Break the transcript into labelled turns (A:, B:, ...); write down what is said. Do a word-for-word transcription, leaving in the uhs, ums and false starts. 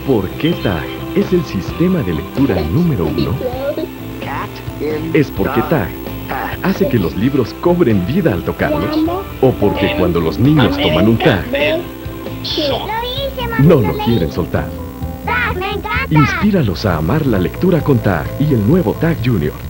A: ¿Por qué TAG es el sistema de lectura número uno? ¿Es porque TAG hace que los libros cobren vida al tocarlos? ¿O porque cuando los niños toman un TAG, no lo quieren soltar?
B: ¡Tag, me encanta!
A: Inspíralos a amar la lectura con TAG y el nuevo TAG Junior.